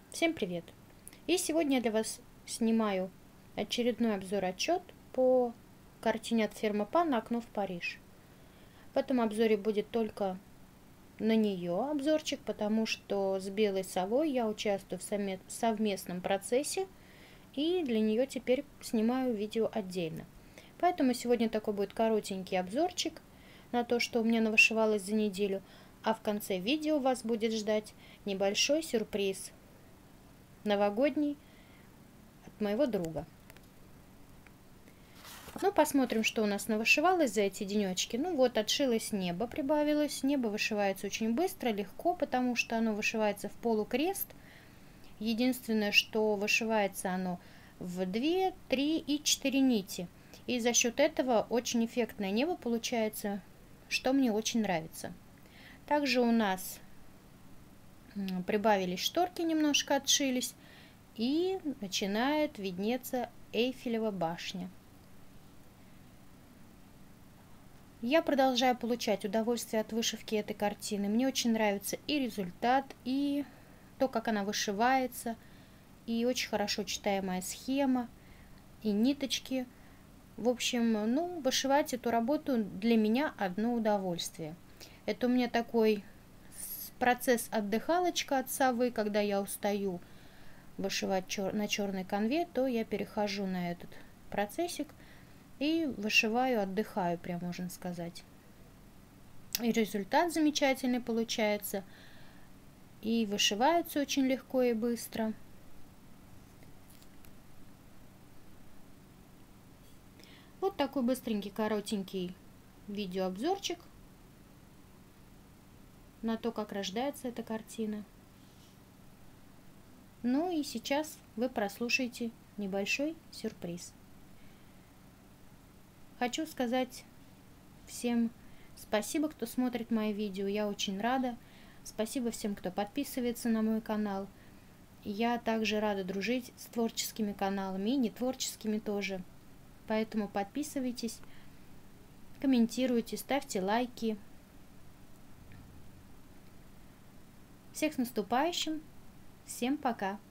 Всем привет! И сегодня я для вас снимаю очередной обзор-отчет по картине от фирмы Пан «Окно в Париж». В этом обзоре будет только на нее обзорчик, потому что с Белой совой я участвую в совместном процессе и для нее теперь снимаю видео отдельно. Поэтому сегодня такой будет коротенький обзорчик на то, что у меня навышивалось за неделю, а в конце видео вас будет ждать небольшой сюрприз новогодний от моего друга. Ну, посмотрим, что у нас навышивалось за эти денечки. Ну вот, отшилось небо, прибавилось. Небо вышивается очень быстро, легко, потому что оно вышивается в полукрест. Единственное, что вышивается оно в 2, 3 и 4 нити. И за счет этого очень эффектное небо получается, что мне очень нравится. Также у нас прибавились шторки, немножко отшились. И начинает виднеться Эйфелева башня. Я продолжаю получать удовольствие от вышивки этой картины. Мне очень нравится и результат, и то, как она вышивается, и очень хорошо читаемая схема, и ниточки. В общем, ну, вышивать эту работу для меня одно удовольствие. Это у меня такой процесс отдыхалочка от совы, когда я устаю вышивать на черной канве, то я перехожу на этот процессик и вышиваю, отдыхаю, прям можно сказать. И результат замечательный получается, и вышивается очень легко и быстро. Вот такой быстренький, коротенький видеообзорчик на то, как рождается эта картина. Ну и сейчас вы прослушаете небольшой сюрприз. Хочу сказать всем спасибо, кто смотрит мои видео. Я очень рада. Спасибо всем, кто подписывается на мой канал. Я также рада дружить с творческими каналами и нетворческими тоже. Поэтому подписывайтесь, комментируйте, ставьте лайки. Всех с наступающим! Всем пока!